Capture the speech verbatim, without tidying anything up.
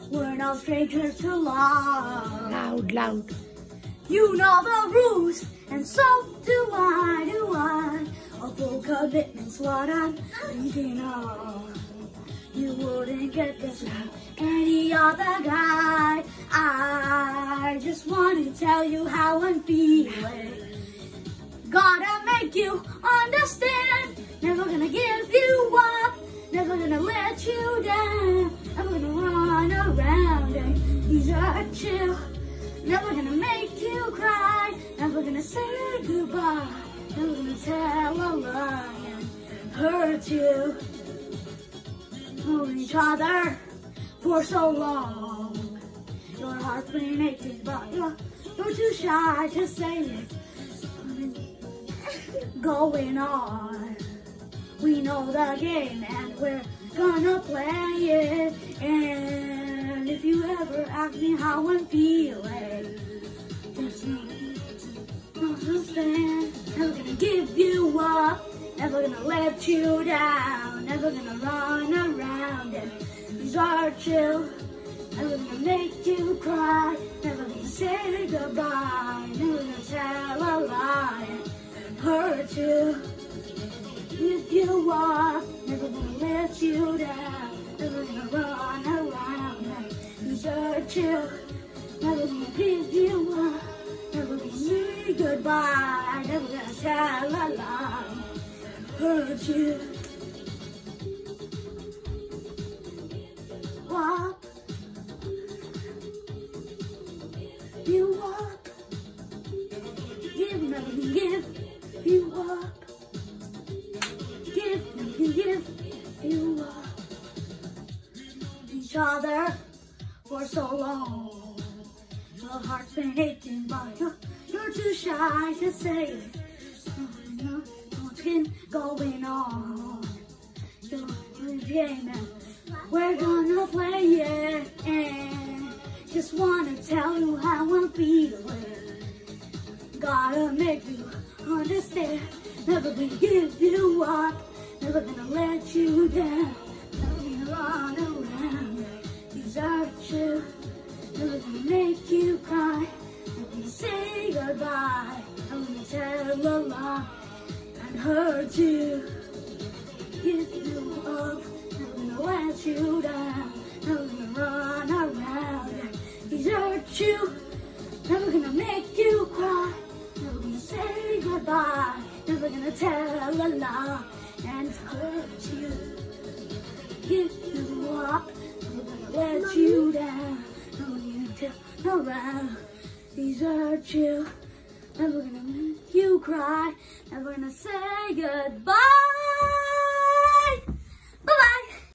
We're no strangers to love. Loud, loud. You know the rules, and so do I, do I. A full commitment's what I'm thinking of. You wouldn't get this from any other guy. I just want to tell you how I'm feeling. Gotta make you understand. Never gonna give you up. Never gonna let you down. Never gonna run around and desert you. Never gonna make you cry. Never gonna say goodbye. Never gonna tell a lie and hurt you. Known each other for so long. Your heart's been aching, but you're, you're too shy to say it. Going on. We know the game and we're gonna play it. And if you ever ask me how I'm feeling, just understand. Never gonna give you up. Never gonna let you down. Never gonna run around and desert you. Never gonna make you cry. Never gonna say goodbye. Never gonna tell a lie and hurt you. Lift you up. Never gonna let you down. Never gonna run around and desert you. Never gonna give you up. Never gonna say goodbye. Never gonna tell a lie. Hurt you. Up. You up. Give, never gonna give you up. Give, never gonna give you up. Each other for so long. Your heart's been aching, but you're, you're too shy to say it. No, nothing going on. You're the game and we're gonna play it. And just wanna tell you how I'm feeling. Gotta make you understand. Never gonna give you up. Never gonna let you down. Never gonna run around and desert you. Never gonna make you cry. Never gonna say goodbye. I'm gonna tell a lie and hurt you. Give you up. Never gonna let you down. Never gonna run around and desert you. Never gonna make you cry. Never gonna say goodbye. Never gonna tell a lie and hurt you. Give you up. Never gonna let you down. Never gonna tell around. Desert you. Never gonna make you cry. Never gonna say goodbye.